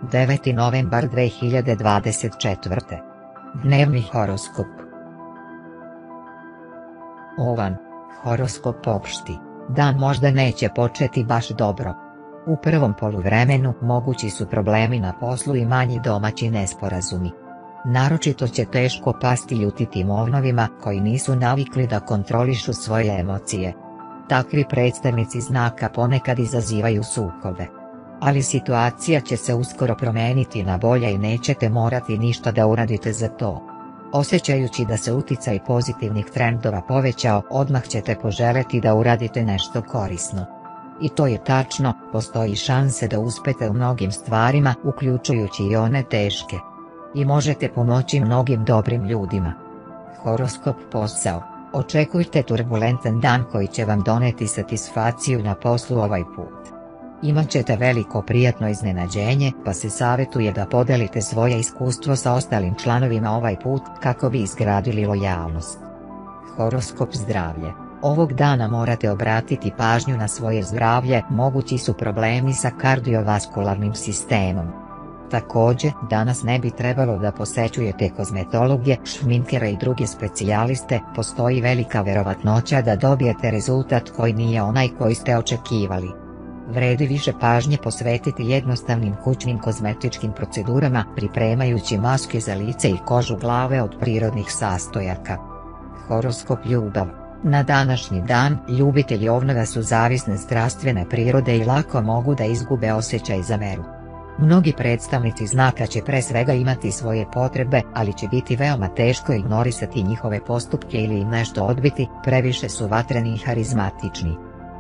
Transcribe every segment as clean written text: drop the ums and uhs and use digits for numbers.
9. novembar 2024. Dnevni horoskop. Ovan, horoskop opšti, dan možda neće početi baš dobro. U prvom poluvremenu mogući su problemi na poslu i manji domaći nesporazumi. Naročito će teško pasti ljutitim ovnovima koji nisu navikli da kontrolišu svoje emocije. Takvi predstavnici znaka ponekad izazivaju sukobe. Ali situacija će se uskoro promeniti na bolje i nećete morati ništa da uradite za to. Osjećajući da se uticaj pozitivnih trendova povećao, odmah ćete poželjeti da uradite nešto korisno. I to je tačno, postoji šanse da uspete u mnogim stvarima, uključujući i one teške. I možete pomoći mnogim dobrim ljudima. Horoskop posao. Očekujte turbulentan dan koji će vam doneti satisfakciju na poslu ovaj put. Imat ćete veliko prijatno iznenađenje, pa se savjetuje da podelite svoje iskustvo sa ostalim članovima ovaj put kako bi izgradili lojalnost. Horoskop zdravlje. Ovog dana morate obratiti pažnju na svoje zdravlje, mogući su problemi sa kardiovaskularnim sistemom. Također, danas ne bi trebalo da posećujete kozmetologe, šminkere i druge specijaliste, postoji velika verovatnoća da dobijete rezultat koji nije onaj koji ste očekivali. Vredi više pažnje posvetiti jednostavnim kućnim kozmetičkim procedurama, pripremajući maske za lice i kožu glave od prirodnih sastojaka. Horoskop ljubav. Na današnji dan, ljubitelji ovnova su zavisne strastvene prirode i lako mogu da izgube osjećaj za meru. Mnogi predstavnici znaka će pre svega imati svoje potrebe, ali će biti veoma teško ignorisati njihove postupke ili im nešto odbiti, previše su vatreni i harizmatični.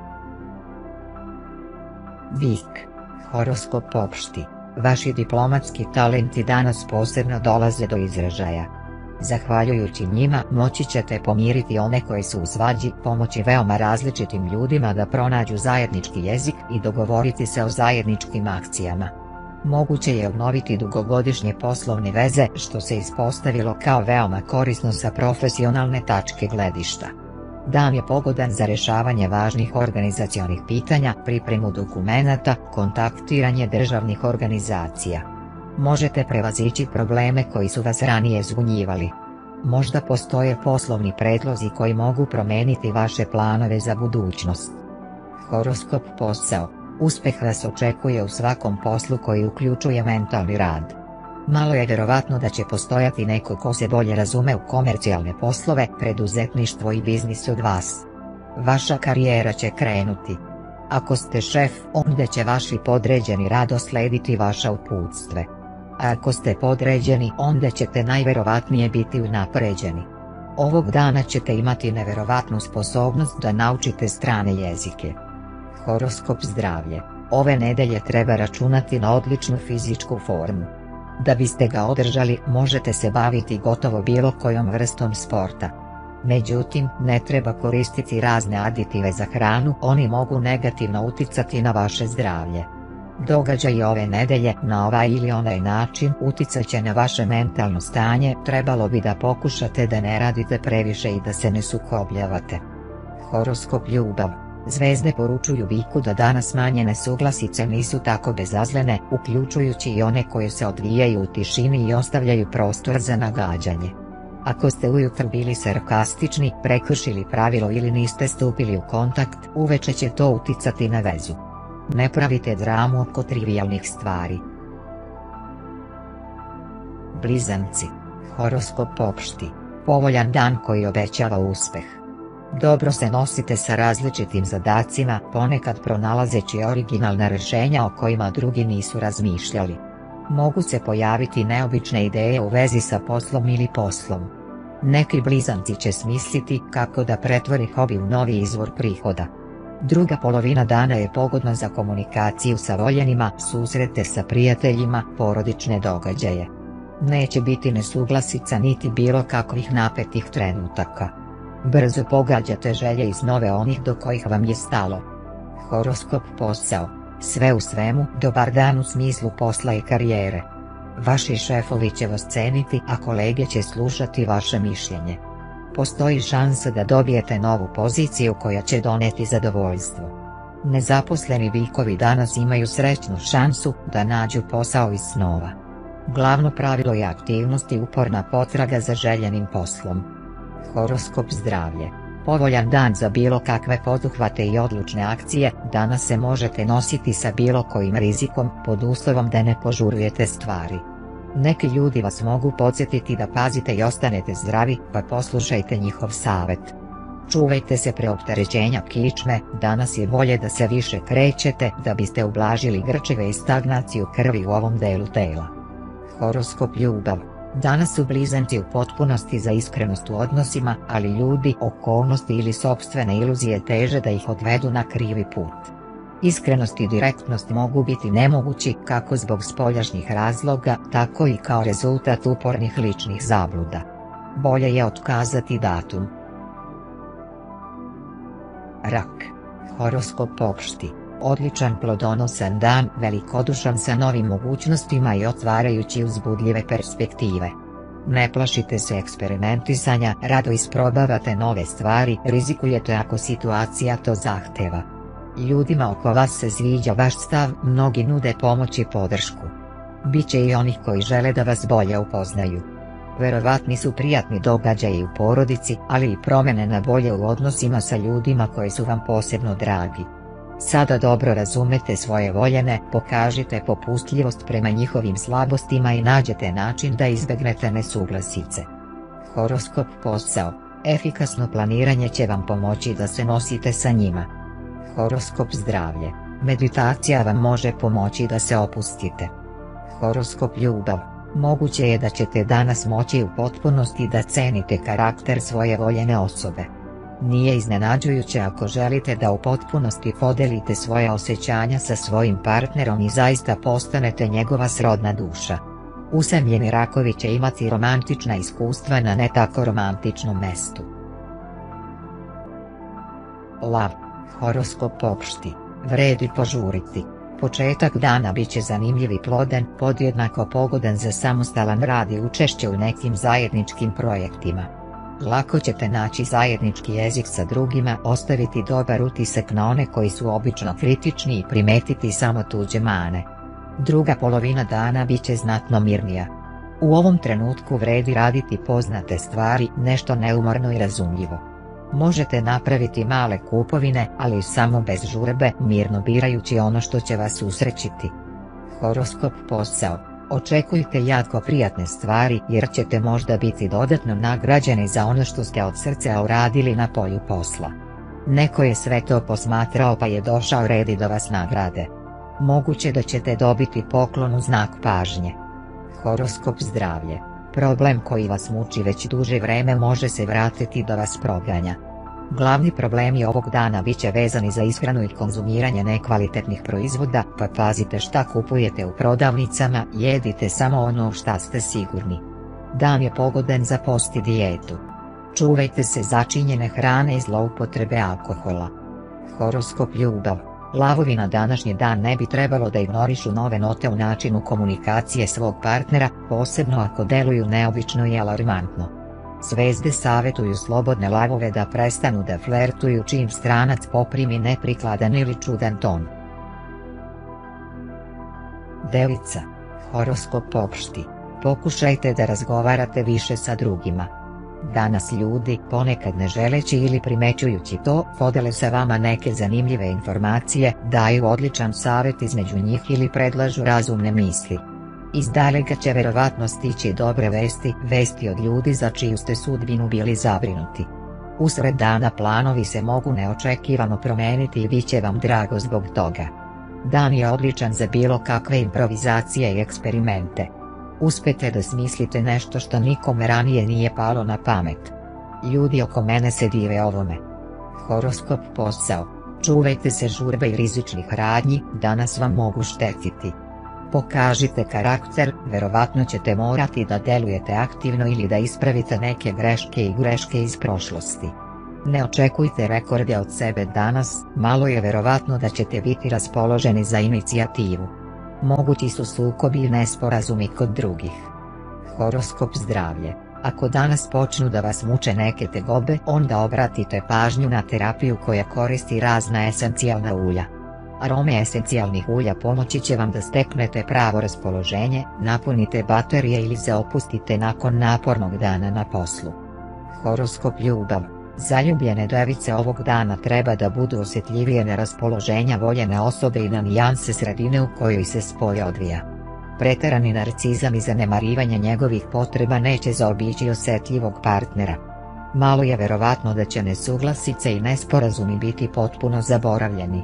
Bik. Horoskop opšti. Vaši diplomatski talenti danas posebno dolaze do izražaja. Zahvaljujući njima moći ćete pomiriti one koji su u svađi, pomoći veoma različitim ljudima da pronađu zajednički jezik i dogovoriti se o zajedničkim akcijama. Moguće je obnoviti dugogodišnje poslovne veze, što se ispostavilo kao veoma korisno sa profesionalne tačke gledišta. Dan je pogodan za rješavanje važnih organizacionih pitanja, pripremu dokumenata, kontaktiranje državnih organizacija. Možete prevazići probleme koji su vas ranije zbunjivali. Možda postoje poslovni predlozi koji mogu promijeniti vaše planove za budućnost. Horoskop posao. Uspjeh vas očekuje u svakom poslu koji uključuje mentalni rad. Malo je vjerovatno da će postojati neko ko se bolje razume u komercijalne poslove, preduzetništvo i biznis od vas. Vaša karijera će krenuti. Ako ste šef, onda će vaši podređeni rado slediti vaša uputstve. A ako ste podređeni, onda ćete najvjerovatnije biti unapređeni. Ovog dana ćete imati nevjerovatnu sposobnost da naučite strane jezike. Horoskop zdravlje. Ove nedelje treba računati na odličnu fizičku formu. Da biste ga održali, možete se baviti gotovo bilo kojom vrstom sporta. Međutim, ne treba koristiti razne aditive za hranu, oni mogu negativno uticati na vaše zdravlje. Događaji ove nedelje, na ovaj ili onaj način, uticat će na vaše mentalno stanje, trebalo bi da pokušate da ne radite previše i da se ne sukobljavate. Horoskop ljubav. Zvezde poručuju biku da danas manje nesuglasice nisu tako bezazlene, uključujući i one koje se odvijaju u tišini i ostavljaju prostor za nagađanje. Ako ste ujutro bili sarkastični, prekršili pravilo ili niste stupili u kontakt, uveče će to uticati na vezu. Ne pravite dramu oko trivijalnih stvari. Blizanci. Horoskop opšti. Povoljan dan koji obećava uspjeh. Dobro se nosite sa različitim zadacima, ponekad pronalazeći originalna rješenja o kojima drugi nisu razmišljali. Mogu se pojaviti neobične ideje u vezi sa poslom ili poslom. Neki blizanci će smisliti kako da pretvori hobi u novi izvor prihoda. Druga polovina dana je pogodna za komunikaciju sa voljenima, susrete sa prijateljima, porodične događaje. Neće biti nesuglasica niti bilo kakvih napetih trenutaka. Brzo pogađate želje i snove onih do kojih vam je stalo. Horoskop posao. Sve u svemu, dobar dan u smislu posla i karijere. Vaši šefovi će vas ceniti, a kolege će slušati vaše mišljenje. Postoji šansa da dobijete novu poziciju koja će doneti zadovoljstvo. Nezaposleni bikovi danas imaju srećnu šansu da nađu posao iz snova. Glavno pravilo je aktivnost i uporna potraga za željenim poslom. Horoskop zdravlje. Povoljan dan za bilo kakve poduhvate i odlučne akcije, danas se možete nositi sa bilo kojim rizikom pod uslovom da ne požurujete stvari. Neki ljudi vas mogu podsjetiti da pazite i ostanete zdravi, pa poslušajte njihov savjet. Čuvajte se preopterećenja kičme, danas je bolje da se više krećete da biste ublažili grčeve i stagnaciju krvi u ovom delu tela. Horoskop ljubav. Danas su blizanci u potpunosti za iskrenost u odnosima, ali ljudi, okolnosti ili sopstvene iluzije teže da ih odvedu na krivi put. Iskrenost i direktnost mogu biti nemogući kako zbog spoljašnjih razloga, tako i kao rezultat upornih ličnih zabluda. Bolje je otkazati datum. Rak. Horoskop opšti. Odličan plodonosan dan, velikodušan sa novim mogućnostima i otvarajući uzbudljive perspektive. Ne plašite se eksperimentisanja, rado isprobavate nove stvari, rizikujete ako situacija to zahteva. Ljudima oko vas se sviđa vaš stav, mnogi nude pomoć i podršku. Biće i onih koji žele da vas bolje upoznaju. Verovatni su prijatni događaji u porodici, ali i promjene na bolje u odnosima sa ljudima koji su vam posebno dragi. Sada dobro razumete svoje voljene, pokažite popustljivost prema njihovim slabostima i nađete način da izbjegnete nesuglasice. Horoskop posao. Efikasno planiranje će vam pomoći da se nosite sa njima. Horoskop zdravlje. Meditacija vam može pomoći da se opustite. Horoskop ljubav. Moguće je da ćete danas moći u potpunosti da cenite karakter svoje voljene osobe. Nije iznenađujuće ako želite da u potpunosti podelite svoje osjećanja sa svojim partnerom i zaista postanete njegova srodna duša. Usamljeni rakovi će imati romantična iskustva na ne tako romantičnom mestu. Lav. Horoskop opšti. Vredi požuriti. Početak dana bit će zanimljiv i plodan, podjednako pogodan za samostalan rad i učešće u nekim zajedničkim projektima. Lako ćete naći zajednički jezik sa drugima, ostaviti dobar utisak na one koji su obično kritični i primetiti samo tuđe mane. Druga polovina dana bit će znatno mirnija. U ovom trenutku vredi raditi poznate stvari, nešto neumorno i razumljivo. Možete napraviti male kupovine, ali samo bez žurbe, mirno birajući ono što će vas usrećiti. Horoskop posao. Očekujte jako prijatne stvari jer ćete možda biti dodatno nagrađeni za ono što ste od srca uradili na polju posla. Neko je sve to posmatrao pa je došao red i da vas nagrade. Moguće da ćete dobiti poklon u znak pažnje. Horoskop zdravlje. Problem koji vas muči već duže vreme može se vratiti da vas proganja. Glavni problemi ovog dana bit će vezani za ishranu i konzumiranje nekvalitetnih proizvoda, pa pazite šta kupujete u prodavnicama, jedite samo ono šta ste sigurni. Dan je pogodan za post i dijetu. Čuvajte se začinjene hrane i zloupotrebe alkohola. Horoskop ljubav. Lavovi na današnji dan ne bi trebalo da ignorišu nove note u načinu komunikacije svog partnera, posebno ako deluju neobično i alarmantno. Zvezde savjetuju slobodne lavove da prestanu da flertuju čim stranac poprimi neprikladan ili čudan ton. Devica. Horoskop opšti. Pokušajte da razgovarate više sa drugima. Danas ljudi, ponekad ne želeći ili primećujući to, podele sa vama neke zanimljive informacije, daju odličan savjet između njih ili predlažu razumne misli. Izdaleka će verovatno stići dobre vesti od ljudi za čiju ste sudbinu bili zabrinuti. Usred dana planovi se mogu neočekivano promeniti i bit će vam drago zbog toga. Dan je odličan za bilo kakve improvizacije i eksperimente. Uspete da smislite nešto što nikome ranije nije palo na pamet. Ljudi oko mene se dive ovome. Horoskop posao. Čuvajte se žurbe i rizičnih radnji, danas vam mogu štetiti. Pokažite karakter, verovatno ćete morati da delujete aktivno ili da ispravite neke greške iz prošlosti. Ne očekujte rekorde od sebe danas, malo je verovatno da ćete biti raspoloženi za inicijativu. Mogući su sukobi i nesporazumi kod drugih. Horoskop zdravlje. Ako danas počnu da vas muče neke tegobe, onda obratite pažnju na terapiju koja koristi razna esencijalna ulja. Arome esencijalnih ulja pomoći će vam da steknete pravo raspoloženje, napunite baterije ili se opustite nakon napornog dana na poslu. Horoskop ljubav. Zaljubljene device ovog dana treba da budu osjetljivije na raspoloženja voljene osobe i na nijanse sredine u kojoj se spoj odvija. Preterani narcizam i zanemarivanje njegovih potreba neće zaobići osjetljivog partnera. Malo je verovatno da će nesuglasice i nesporazumi biti potpuno zaboravljeni.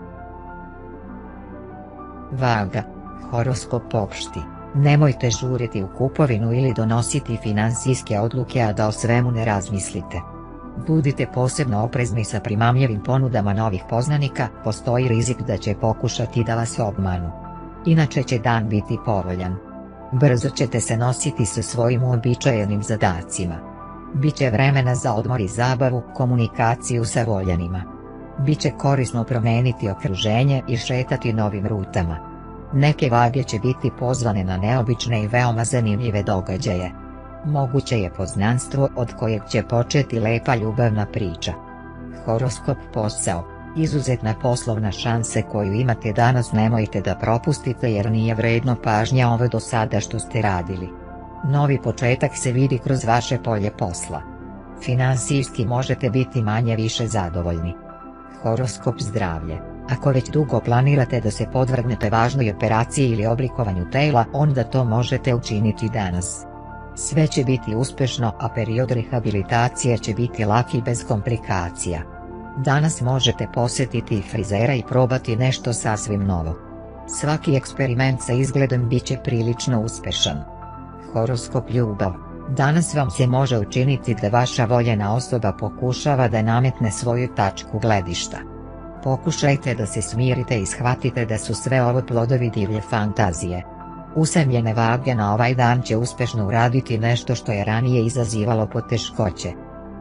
Vaga. Horoskop opšti. Nemojte žuriti u kupovinu ili donositi finansijske odluke a da o svemu ne razmislite. Budite posebno oprezni sa primamljivim ponudama novih poznanika, postoji rizik da će pokušati da vas obmanu. Inače će dan biti povoljan. Brzo ćete se nositi sa svojim uobičajenim zadacima. Biće vremena za odmor i zabavu, komunikaciju sa voljenima. Biće korisno promeniti okruženje i šetati novim rutama. Neke vage će biti pozvane na neobične i veoma zanimljive događaje. Moguće je poznanstvo od kojeg će početi lepa ljubavna priča. Horoskop posao. Izuzetna poslovna šanse koju imate danas nemojte da propustite jer nije vredno pažnja ovo do sada što ste radili. Novi početak se vidi kroz vaše polje posla. Finansijski možete biti manje-više zadovoljni. Horoskop zdravlje. Ako već dugo planirate da se podvrgnete važnoj operaciji ili oblikovanju tela, onda to možete učiniti danas. Sve će biti uspešno, a period rehabilitacije će biti lak i bez komplikacija. Danas možete posjetiti frizera i probati nešto sasvim novo. Svaki eksperiment sa izgledom bit će prilično uspešan. Horoskop ljubav. Danas vam se može učiniti da vaša voljena osoba pokušava da nametne svoju tačku gledišta. Pokušajte da se smirite i shvatite da su sve ovo plodovi divlje fantazije. Usamljene vage na ovaj dan će uspešno uraditi nešto što je ranije izazivalo poteškoće.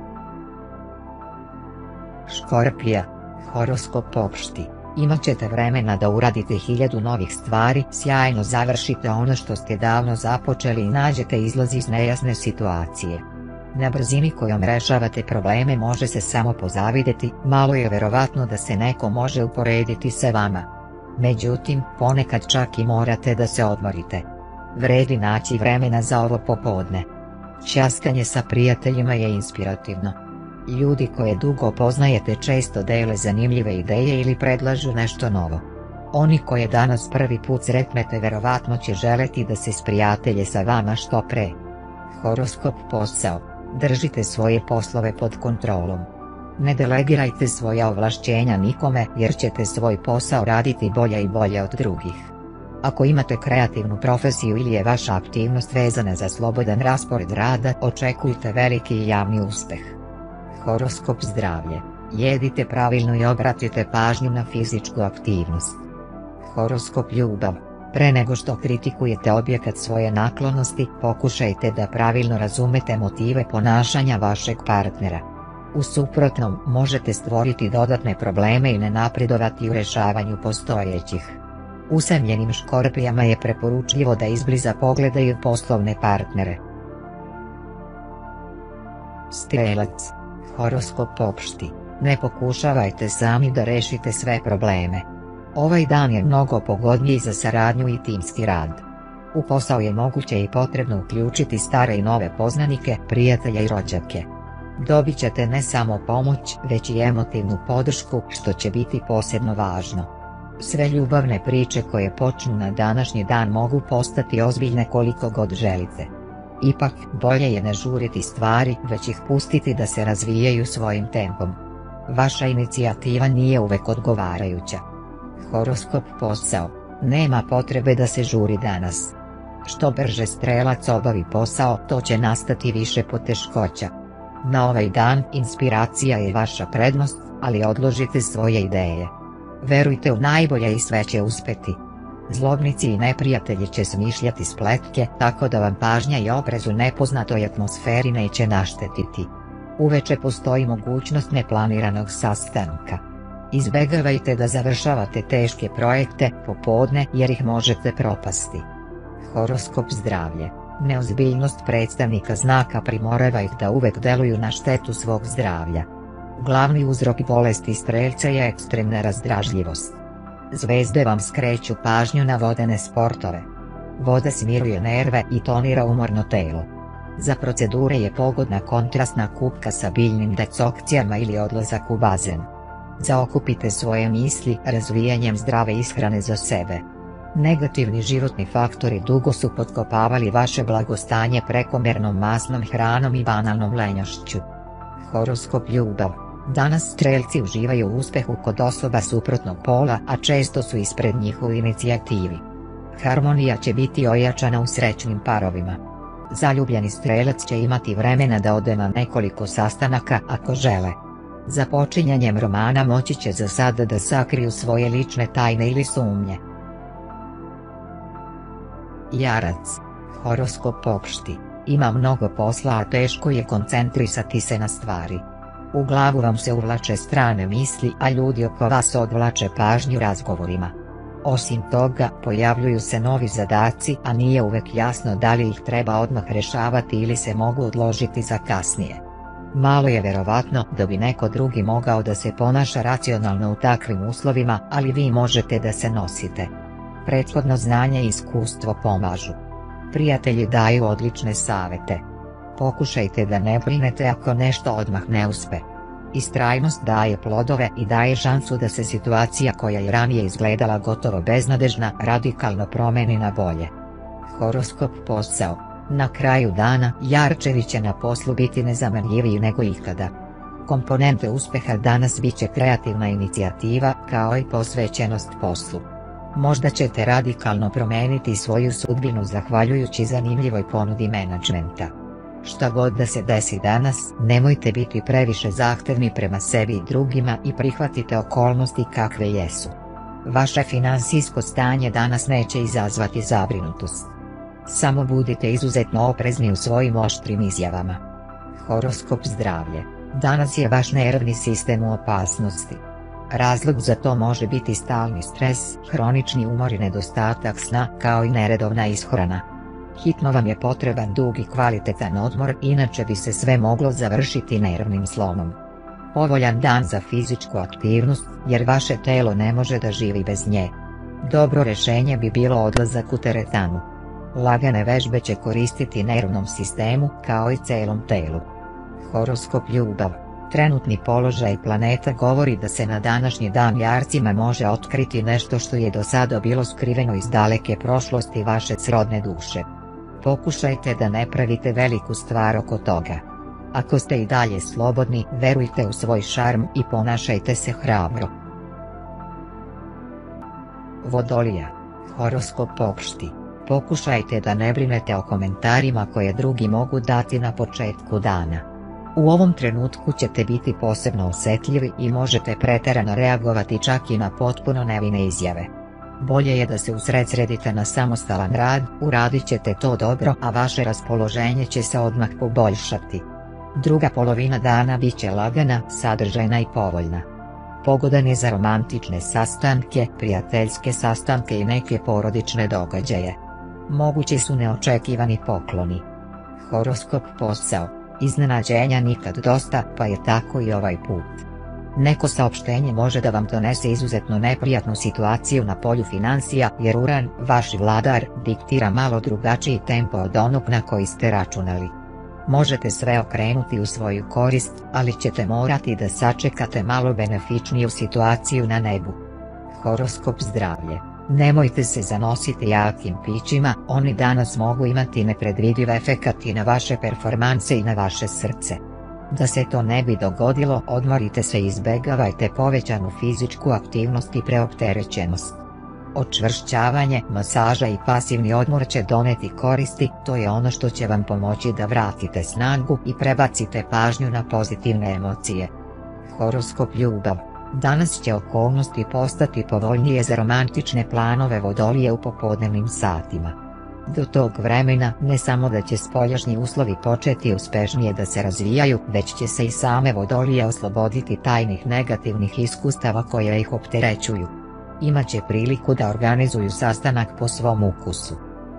Škorpija. Horoskop opšti. Imat ćete vremena da uradite 1000 novih stvari, sjajno završite ono što ste davno započeli i nađete izlaz iz nejasne situacije. Na brzini kojom rešavate probleme može se samo pozavideti, malo je verovatno da se neko može uporediti sa vama. Međutim, ponekad čak i morate da se odmorite. Vredi naći vremena za ovo popodne. Ćaskanje sa prijateljima je inspirativno. Ljudi koje dugo poznajete često dele zanimljive ideje ili predlažu nešto novo. Oni koje danas prvi put sretnete verovatno će želeti da se sprijatelje sa vama što pre. Horoskop posao. Držite svoje poslove pod kontrolom. Ne delegirajte svoja ovlašćenja nikome jer ćete svoj posao raditi bolje i bolje od drugih. Ako imate kreativnu profesiju ili je vaša aktivnost vezana za slobodan raspored rada, očekujte veliki i javni uspeh. Horoskop zdravlje. Jedite pravilno i obratite pažnju na fizičku aktivnost. Horoskop ljubav. Pre nego što kritikujete objekat svoje naklonosti, pokušajte da pravilno razumete motive ponašanja vašeg partnera. U suprotnom, možete stvoriti dodatne probleme i ne napredovati u rešavanju postojećih. Usamljenim škorpijama je preporučljivo da izbliza pogledaju poslovne partnere. Strelac. Horoskop opšti. Ne pokušavajte sami da rešite sve probleme. Ovaj dan je mnogo pogodniji za saradnju i timski rad. U posao je moguće i potrebno uključiti stare i nove poznanike, prijatelje i rođake. Dobit ćete ne samo pomoć, već i emotivnu podršku, što će biti posebno važno. Sve ljubavne priče koje počnu na današnji dan mogu postati ozbiljne koliko god želite. Ipak, bolje je ne žuriti stvari, već ih pustiti da se razvijaju svojim tempom. Vaša inicijativa nije uvek odgovarajuća. Horoskop posao. Nema potrebe da se žuri danas. Što brže strelac obavi posao, to će nastati više poteškoća. Na ovaj dan inspiracija je vaša prednost, ali odložite svoje ideje. Verujte u najbolje i sve će uspeti. Zlobnici i neprijatelji će smišljati spletke, tako da vam pažnja i oprez u nepoznatoj atmosferi neće naštetiti. Uveče postoji mogućnost neplaniranog sastanka. Izbegavajte da završavate teške projekte popodne jer ih možete propasti. Horoskop zdravlje. Neozbiljnost predstavnika znaka primorava ih da uvek deluju na štetu svog zdravlja. Glavni uzrok bolesti strelca je ekstremna razdražljivost. Zvezde vam skreću pažnju na vodene sportove. Voda smiruje nerve i tonira umorno telo. Za procedure je pogodna kontrastna kupka sa biljnim dekokcijama ili odlazak u bazen. Zaokupite svoje misli razvijanjem zdrave ishrane za sebe. Negativni životni faktori dugo su potkopavali vaše blagostanje prekomjernom masnom hranom i banalnom lenjošću. Horoskop ljubav. Danas Strelci uživaju u uspjehu kod osoba suprotnog pola, a često su ispred njih u inicijativi. Harmonija će biti ojačana u srećnim parovima. Zaljubljeni Strelac će imati vremena da ode na nekoliko sastanaka ako žele. Za počinjanjem romana moći će za sada da sakriju svoje lične tajne ili sumnje. Jarac. Horoskop opšti. Ima mnogo posla, a teško je koncentrisati se na stvari. U glavu vam se uvlače strane misli, a ljudi oko vas odvlače pažnju razgovorima. Osim toga, pojavljuju se novi zadaci, a nije uvek jasno da li ih treba odmah rješavati ili se mogu odložiti za kasnije. Malo je vjerovatno da bi neko drugi mogao da se ponaša racionalno u takvim uslovima, ali vi možete da se nosite. Prethodno znanje i iskustvo pomažu. Prijatelji daju odlične savjete. Pokušajte da ne brinete ako nešto odmah ne uspe. Istrajnost daje plodove i daje šansu da se situacija koja je ranije izgledala gotovo beznadežna radikalno promeni na bolje. Horoskop posao. Na kraju dana Jarčevi će na poslu biti nezamenljiviji nego ikada. Komponente uspjeha danas bit će kreativna inicijativa kao i posvećenost poslu. Možda ćete radikalno promijeniti svoju sudbinu zahvaljujući zanimljivoj ponudi menadžmenta. Šta god da se desi danas, nemojte biti previše zahtevni prema sebi i drugima i prihvatite okolnosti kakve jesu. Vaše financijsko stanje danas neće izazvati zabrinutost. Samo budite izuzetno oprezni u svojim oštrim izjavama. Horoskop zdravlje. Danas je vaš nervni sistem u opasnosti. Razlog za to može biti stalni stres, hronični umor i nedostatak sna kao i neredovna ishrana. Hitno vam je potreban dug i kvalitetan odmor, inače bi se sve moglo završiti nervnim slomom. Povoljan dan za fizičku aktivnost, jer vaše telo ne može da živi bez nje. Dobro rješenje bi bilo odlazak u teretanu. Lagane vežbe će koristiti nervnom sistemu kao i celom telu. Horoskop ljubav. Trenutni položaj planeta govori da se na današnji dan Jarcima može otkriti nešto što je do sada bilo skriveno iz daleke prošlosti vaše srodne duše. Pokušajte da ne pravite veliku stvar oko toga. Ako ste i dalje slobodni, verujte u svoj šarm i ponašajte se hrabro. Vodolija. Horoskop opšti. Pokušajte da ne brinete o komentarima koje drugi mogu dati na početku dana. U ovom trenutku ćete biti posebno osjetljivi i možete pretjerano reagovati čak i na potpuno nevine izjave. Bolje je da se usredsredite na samostalan rad, uradit ćete to dobro, a vaše raspoloženje će se odmah poboljšati. Druga polovina dana bit će lagana, sadržajna i povoljna. Pogodan je za romantične sastanke, prijateljske sastanke i neke porodične događaje. Mogući su neočekivani pokloni. Horoskop posao. Iznenađenja nikad dosta, pa je tako i ovaj put. Neko saopštenje može da vam donese izuzetno neprijatnu situaciju na polju financija, jer Uran, vaš vladar, diktira malo drugačiji tempo od onog na koji ste računali. Možete sve okrenuti u svoju korist, ali ćete morati da sačekate malo benefičniju situaciju na nebu. Horoskop zdravlje. Nemojte se zanositi jakim pićima, oni danas mogu imati nepredvidiv efekat i na vaše performanse i na vaše srce. Da se to ne bi dogodilo, odmorite se i izbegavajte povećanu fizičku aktivnost i preopterećenost. Očvršćavanje, masaža i pasivni odmor će doneti koristi, to je ono što će vam pomoći da vratite snagu i prebacite pažnju na pozitivne emocije. Horoskop ljubav. Danas će okolnosti postati povoljnije za romantične planove Vodolije u popodnevnim satima. Do tog vremena ne samo da će spoljašnji uslovi početi uspješnije da se razvijaju, već će se i same Vodolije osloboditi tajnih negativnih iskustava koje ih opterećuju. Imaće priliku da organizuju sastanak po svom ukusu.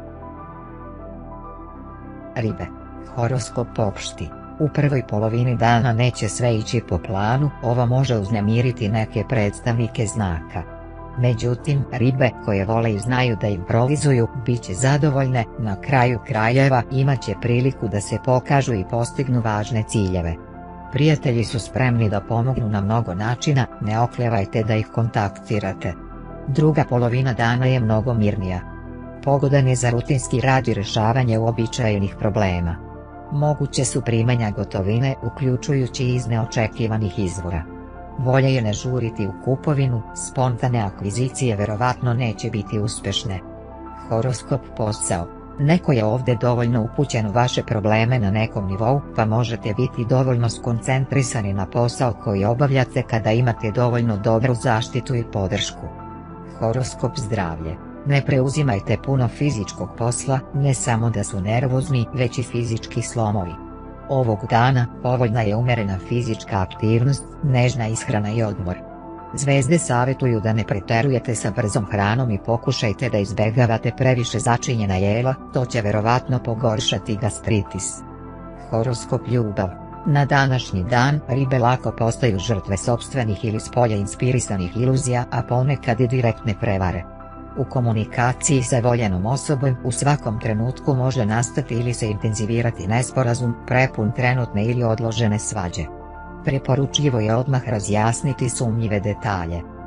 Ribe. Horoskop opšti. U prvoj polovini dana neće sve ići po planu, ovo može uznemiriti neke predstavnike znaka. Međutim, ribe koje vole i znaju da improvizuju, bit će zadovoljne, na kraju krajeva imat će priliku da se pokažu i postignu važne ciljeve. Prijatelji su spremni da pomognu na mnogo načina, ne oklijevajte da ih kontaktirate. Druga polovina dana je mnogo mirnija. Pogodan je za rutinski rad i rješavanje uobičajenih problema. Moguće su primanja gotovine, uključujući i iz neočekivanih izvora. Bolje je ne žuriti u kupovinu, spontane akvizicije verovatno neće biti uspješne. Horoskop posao. Neko je ovdje dovoljno upućen u vaše probleme na nekom nivou, pa možete biti dovoljno skoncentrisani na posao koji obavljate kada imate dovoljno dobru zaštitu i podršku. Horoskop zdravlje. Ne preuzimajte puno fizičkog posla, ne samo da su nervozni, već i fizički slomovi. Ovog dana povoljna je umjerena fizička aktivnost, nežna ishrana i odmor. Zvezde savjetuju da ne pretjerujete sa brzom hranom i pokušajte da izbjegavate previše začinjena jela, to će verovatno pogoršati gastritis. Horoskop ljubav. Na današnji dan ribe lako postaju žrtve sopstvenih ili spolja inspirisanih iluzija, a ponekad i direktne prevare. U komunikaciji sa voljenom osobom u svakom trenutku može nastati ili se intenzivirati nesporazum, prepun trenutne ili odložene svađe. Preporučljivo je odmah razjasniti sumnjive detalje.